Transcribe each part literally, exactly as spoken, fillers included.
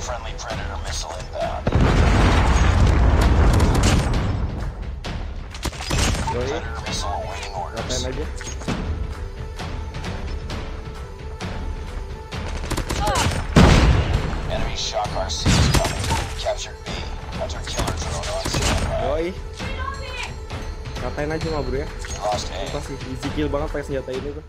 Friendly Predator missile inbound. Predator missile awaiting orders. Ratain aja. Enemy shock R C is coming. Captured B. Hunter killer drone on standby. Yoi. Ratain aja mah bro ya. Lost A. Apa sih? Easy kill banget pakai senjata ini tuh.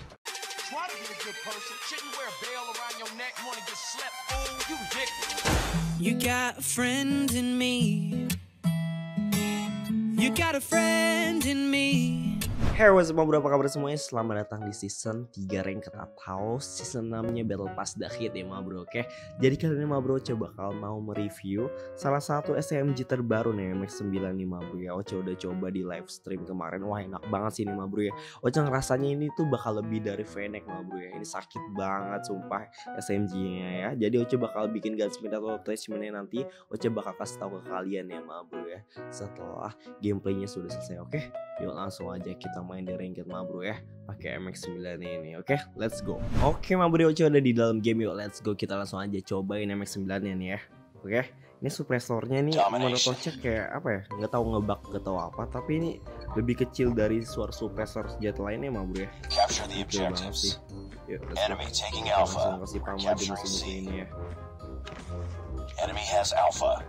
You got a friend in me. You got a friend in me. Hey, what's up bro, apa kabar semuanya? Selamat datang di season tiga Ranked atau season enam-nya Battle Pass The Hit ya ma bro, oke? Jadi kali ini ma bro coba bakal mau mereview salah satu S M G terbaru nih, M X sembilan nih ma bro ya. Oce udah coba di live stream kemarin, wah enak banget sih ini ma bro ya. Oce ngerasanya ini tuh bakal lebih dari Fennec ma bro ya. Ini sakit banget sumpah S M G-nya ya. Jadi Oce bakal bikin gunsmith atau attachment-nya nanti Oce bakal kasih tahu ke kalian ya ma bro ya, setelah gameplaynya sudah selesai, oke? Yuk langsung aja kita main di Ranked ma bro ya, pakai M X sembilan ini, oke? Let's go. Oke ma bro, Oce udah di dalam game, yuk let's go. Kita langsung aja cobain M X sembilan nih ya. Oke, ini suppressornya nih menurut Oce kayak apa ya, nggak tahu ngebug nggak tahu apa, tapi ini lebih kecil dari suara suppressor senjata lainnya ma bro ya. Oke banget sih. Yuk let's go. Langsung kasih paham aja musuh-musuh ini ya. Enemy has Alpha.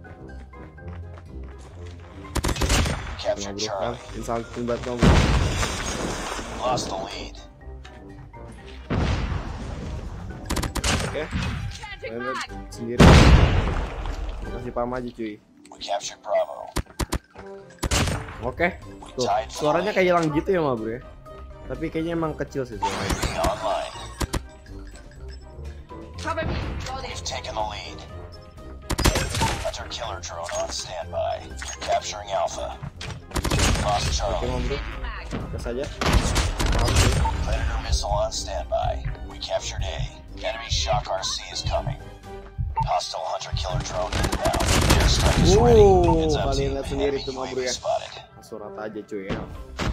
Capture Charlie. Insulting banget ma bro. Lost the lead. Oke, main sendiri. Kasih paham aja cuy. We captured Bravo. Oke, tuh suaranya kayak hilang gitu ya ma bro ya. Tapi kayaknya emang kecil sih suaranya. Online. We've taken the lead. Hunter killer drone on standby. You're capturing Alpha. Lost Oke ma Charlie. bro, gas aja. Predator missile on standby. We captured A. Enemy shock R C is coming. Hostile hunter killer drone inbound. Airstrike is ready. Wow, It's up to kalian you. lihat sendiri Enemy tuh ma U A bro V ya. spotted. Surat aja cuy ya.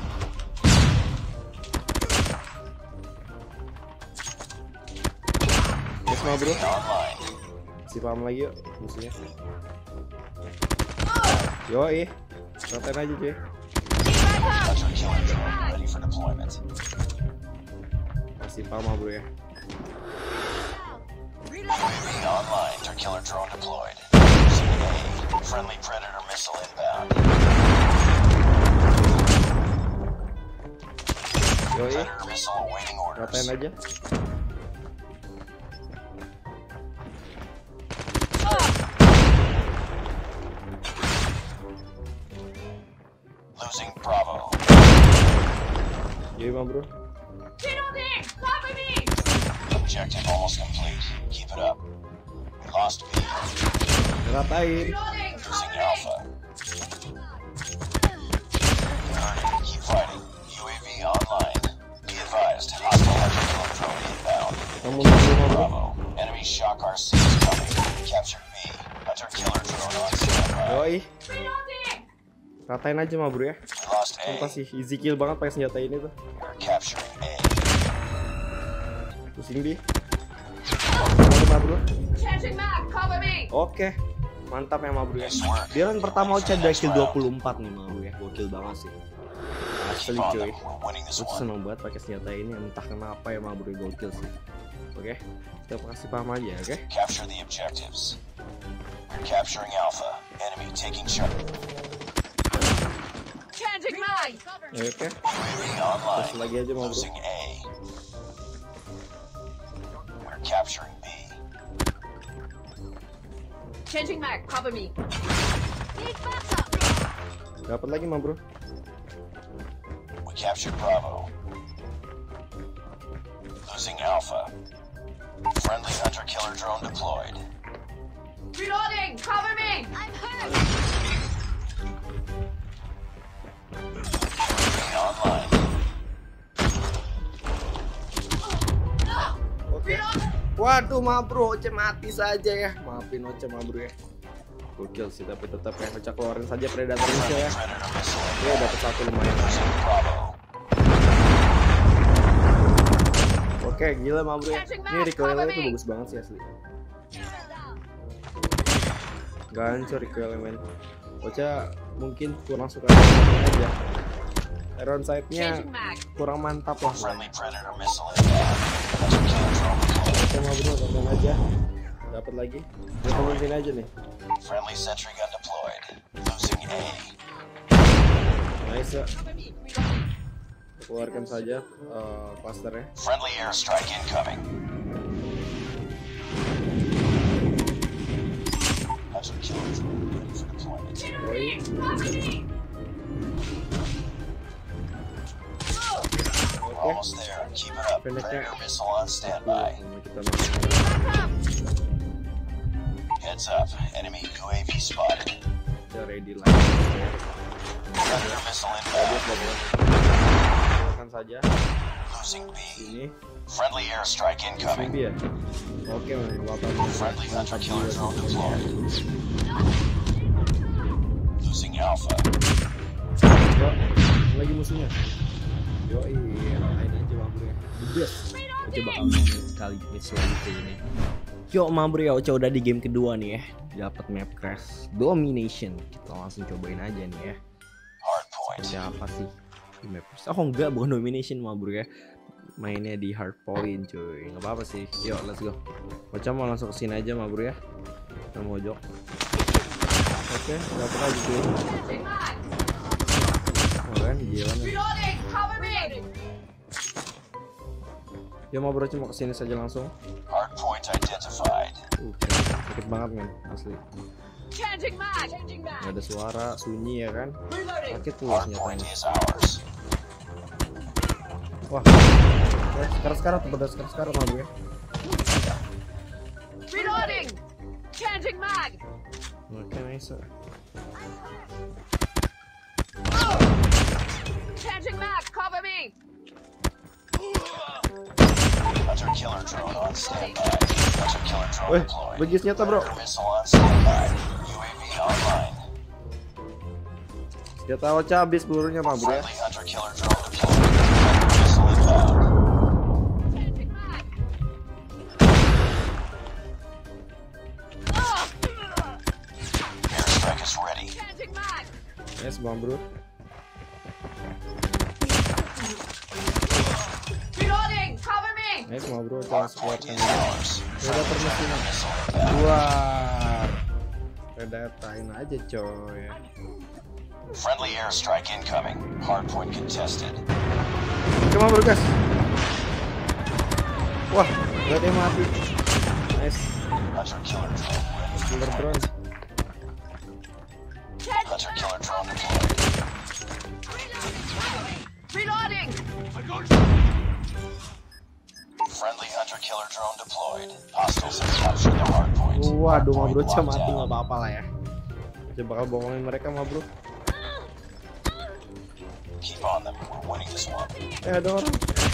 Yes ma bro, Online. si paham lagi yuk musuhnya. Yoi, ratain aja cuy. Hunter killer drone ready for deployment. Masih paham ma bro ya. Online. Hunter killer drone deployed. Using A. Friendly predator missile inbound. Yoi, Predator missile awaiting ratain orders. aja. Losing Bravo. Yoi ma bro. Objective almost complete. Keep it up. We lost B. Ratain. Losing Alpha. Alright, keep fighting. U A V online. Be advised. Hostile hunter killer drone inbound. Kamu dulu ma bro. Bravo. Enemy shock R C is coming. Captured B. Hunter killer drone on standby. Yoi, ratain aja ma bro ya. We lost Sumpah A. sih easy kill banget pakai senjata ini tuh. We're capturing A. Pusing di. Oke ma bro. Oke, mantap ya ma bro ya. Nice work. Dia kan pertama Oce ada kill dua puluh empat nih ma bro ya. Gokil banget sih. Asli Keep on cuy. them. We're winning this Gue one. seneng banget pakai senjata ini, entah kenapa ya ma bro, gokil sih. Oke, kita kasih paham aja, oke? Capture the objectives. We're capturing Alpha. Enemy taking shot. Ya, oke, Online. kasih lagi aja ma bro. Losing A. We're capturing B. Changing mag, cover me. Dapat lagi ma bro. We captured Bravo. Losing Alpha. Friendly hunter killer drone deployed. Reloading, cover me. I'm hurt. Online. Oke. Waduh ma bro, Oce mati saja ya. Maafin Oce ma bro ya. Gokil sih, tapi tetap ya Oce keluarin saja predatornya ya. Predator missile Ya dapat satu lumayan. losing Bravo. Oke, gila ma bro ya. Ini recoil-nya tuh bagus banget sih asli. Gak hancur ke elemen. Ocha mungkin kurang suka aja. Iron sight-nya kurang mantap lah. Friendly Predator missile inbound. Hunter killer drone deployed. Oke mah bro, tonton aja. Dapat lagi. Kita tungguin sini aja nih. Friendly sentry gun deployed. Losing A. Nice ya. Keluarkan saja uh, clusternya. Friendly airstrike incoming. Hunter killer drone ready for deployment. Oi. Oke. Almost there. Keep it up. Pendeknya. Predator missile on standby. Kita Heads up. Enemy U A V spotted. udah ready lagi. Predator missile inbound. Keluarkan saja. Losing B. Ini. Friendly airstrike incoming. Zombie ya. Oke, bapak. Friendly hunter killer drone deployed. Losing Alpha. Yo, lagi musuhnya. Yo, iya, lain aja Mabro ya. Yes. Oke, bakal main sekali match lagi kayak ini. Yo, Mabro ya, Ocha udah di game kedua nih ya. Dapat map crash domination. Kita langsung cobain aja nih ya. Hardpoint. Siapa sih di map crash? Oh enggak, bukan domination Mabro ya. Mainnya di hardpoint cuy. Nggak apa-apa sih. Yo, let's go. Ocha mau langsung kesini aja Mabro ya. Kita mojok. Oke, dapat aja cuy. Keren, gila nih. Reloading! Cover me! Ya mau bro cuma kesini saja langsung. Hardpoint identified. Uh, sakit banget men, asli. Changing mag! Changing mag! Gak ada suara, sunyi ya kan. Reloading! Sakit tuh Hardpoint nyatanya. is ours. Wah, ya, sekarang sekarang tuh pada sekarang sekarang mau gue. Reloading! Changing mag! Oke nice. Changing mag! Cover me! Hunter killer drone on standby. Hunter killer drone Weh, deployed. begis nyata bro. Predator missile on standby. U A V online. Senjata Ocha habis pelurunya mah bro ya. Friendly hunter killer drone deployed. Predator missile inbound. Changing mag! Airstrike is ready. Changing mag! Nice bang bro. Reloading! Cover me! Nice mah bro, Ocha langsung Hardpoint keluarkan. is ours. Udah permisinan. Missile inbound. Wah, redatain aja coy. Friendly airstrike incoming. Hardpoint contested. Cuma bro guys. Wah, gak ada yang mati. Nice, Hunter killer drone ready. killer drone. Hunter killer drone deployed. Reloading! Friendly hunter killer drone deployed. Hostiles have captured the hardpoint. Waduh, mah bro, Hardpoint Ocha locked mati down. nggak apa-apa lah ya. Ocha bakal bohongin mereka mah bro. Keep on them. We're winning this one. Eh ada orang.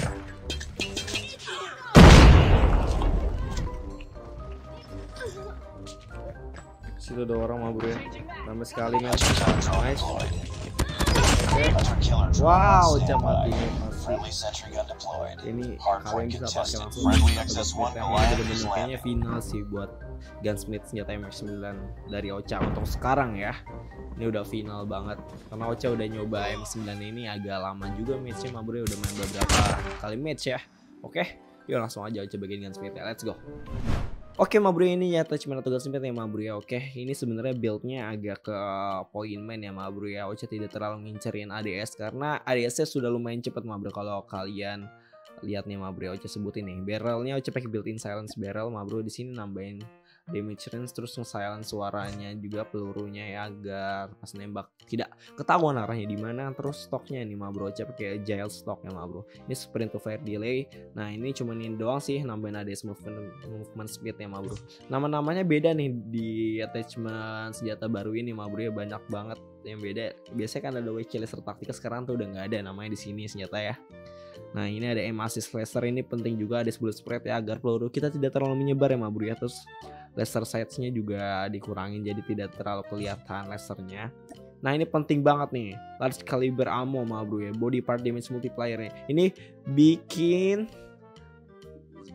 Situ ada orang mah bro ya. Nambah sekali men. Hunter killer drone Nice. deployed. Oke. Hunter killer drone Wow, on Ocha standby. mati masih. Friendly sentry gun deployed. Ini kalian Hardpoint bisa pakai contested. langsung. Friendly Atau X S one bener-bener Goliath is kayaknya landing. final sih buat Gunsmith senjata M X sembilan dari Ocha untuk sekarang ya. Ini udah final banget karena Ocha udah nyoba M X sembilan ini agak lama juga matchnya mah bro, udah main beberapa kali match ya. Oke, yuk langsung aja Ocha bagian Gunsmith ya, let's go. Oke mah bro, ini ya attachment atau Gunsmith ya mah bro ya. Oke, ini sebenarnya buildnya agak ke point man ya mah bro ya. Ocha tidak terlalu ngincerin A D S karena A D S-nya sudah lumayan cepet mah bro. Kalau kalian lihat nih mah bro, Ocha sebutin nih barrelnya Ocha pakai built-in silence barrel mah bro. Di sini nambahin damage range terus nge-silence suaranya juga pelurunya ya agar pas nembak tidak ketahuan arahnya di mana. Terus stoknya nih mah bro, Ocha pakai agile stoknya mah bro. Ini sprint to fire delay. Nah ini cuma ini doang sih, nambahin A D S movement movement speed ya mah bro. Nama-namanya beda nih di attachment senjata baru ini mah bro ya, banyak banget yang beda. Biasanya kan ada W C laser taktika, sekarang tuh udah nggak ada namanya di sini senjata ya. Nah ini ada aim assist laser, ini penting juga ada bullet spread ya agar peluru kita tidak terlalu menyebar ya mah bro ya. Terus laser sights-nya juga dikurangin jadi tidak terlalu kelihatan lasernya. Nah ini penting banget nih, large caliber ammo mah bro ya, body part damage multiplier-nya. Ini bikin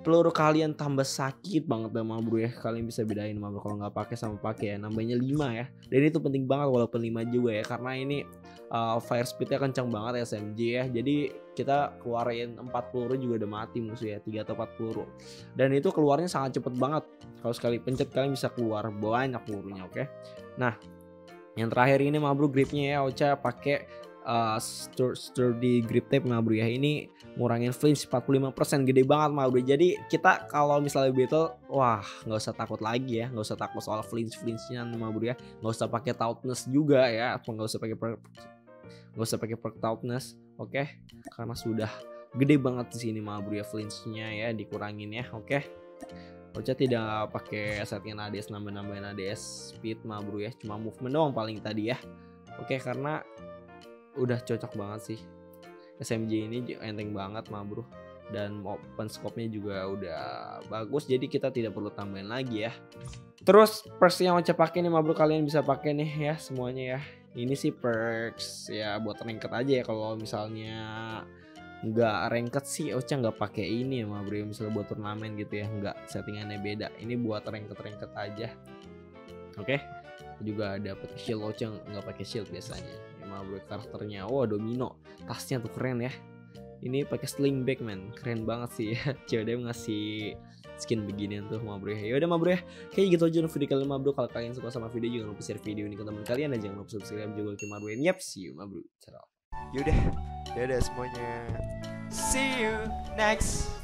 peluru kalian tambah sakit banget dah ma bro ya. Kalian bisa bedain ma bro kalau nggak pakai sama pakai ya, nambahnya lima ya. Dan itu penting banget walaupun lima juga ya, karena ini uh, fire speednya kencang banget S M G ya. Jadi kita keluarin empat peluru juga udah mati musuh ya, tiga atau empat peluru. Dan itu keluarnya sangat cepet banget. Kalau sekali pencet kalian bisa keluar banyak pelurunya, oke. Nah, yang terakhir ini ma bro gripnya ya, Ocha pakai uh, sturdy grip tape ma bro ya. Ini ngurangin flinch empat puluh lima persen, gede banget ma bro. Jadi kita kalau misalnya battle, wah nggak usah takut lagi ya, nggak usah takut soal flinch flinchnya ma bro ya. Nggak usah pakai toughness juga ya, atau nggak usah pakai nggak usah pakai perk toughness, oke? Okay? Karena sudah gede banget di sini ma bro ya flinchnya ya, dikurangin ya, oke? Okay? Ocha tidak pakai setting A D S, nambah-nambahin A D S speed ma bro ya, cuma movement doang paling tadi ya. Oke, karena udah cocok banget sih. S M G ini enteng banget ma bro, dan open scope-nya juga udah bagus, jadi kita tidak perlu tambahin lagi ya. Terus perks yang Ocha pakai nih ma bro, kalian bisa pakai nih ya semuanya ya. Ini sih perks ya buat ranked aja ya. Kalau misalnya nggak ranked sih Ocha nggak pakai ini ya ma bro, misalnya buat turnamen gitu ya, nggak, settingannya beda. Ini buat ranked ranked aja, oke. Okay? Juga ada pakai shield, Ocha nggak pakai shield biasanya ya ma bro. Karakternya oh domino, tasnya tuh keren ya. Ini pakai sling bag man, keren banget sih ya. C O D ngasih skin beginian tuh ma bro ya. Yaudah ma bro ya, kayak gitu aja video kalian ma bro. Kalau kalian suka sama video jangan lupa share video ini ke teman kalian, dan jangan lupa subscribe juga ke ma bro. Yap, see you ma bro. Ciao. Yaudah, dadah semuanya. See you next